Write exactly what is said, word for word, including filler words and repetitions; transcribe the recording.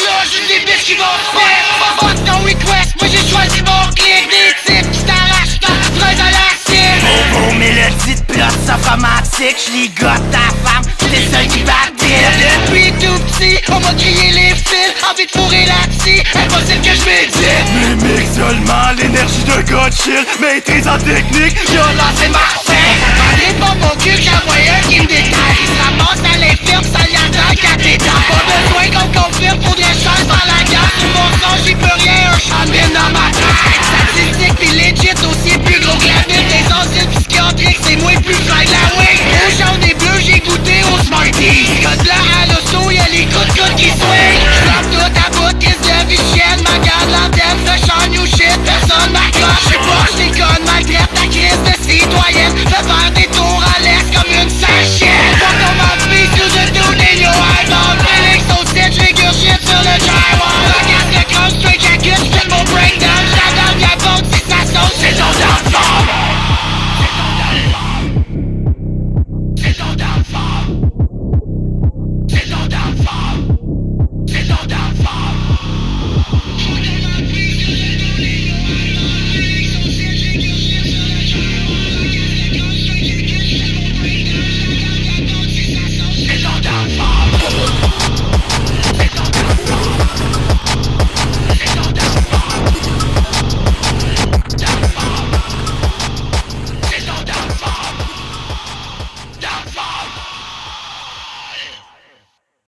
là, juste des bitches qui vont se faire. Fuck ton request, moi j'ai choisi mon clic. Des types qui t'arrachent ta fraise à la cible. Beau beau mélodie de plot, ça romantique. J'ligote ta femme, c'est celle qui battait. Depuis tout petit, on m'a grillé les fils. Envie de fourrer la psy, impossible que je médite. Mimique seulement l'énergie d'un gars de chill. Maîtrise en technique, J'ai lancé ma scène. Attendez pas mon cul, j'ai envoyé un qui me détaille.